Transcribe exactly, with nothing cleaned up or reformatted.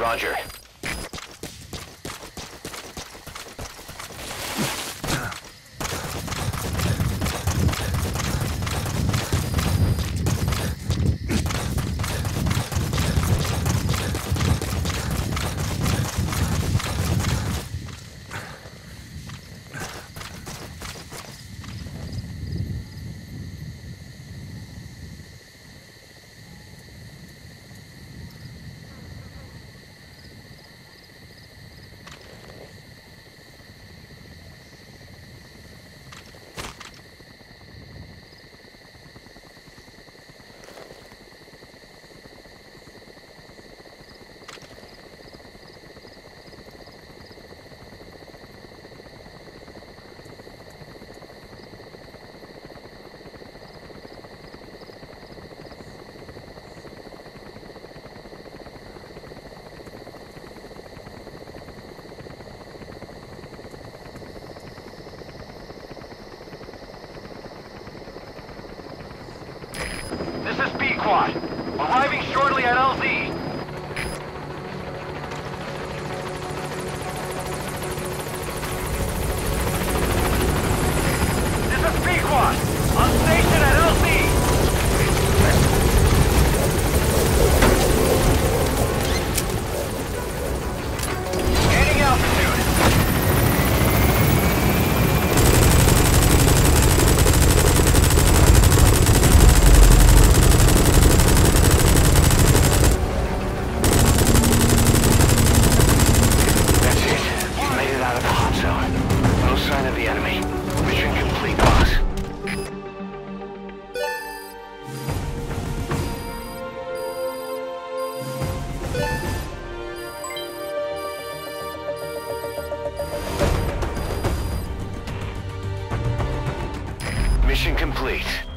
Roger. This is B-Quad. Arriving shortly at L Z. This is B-Quad. On station at L Z. Gaining altitude. Sign of the enemy. Mission complete, boss. Mission complete.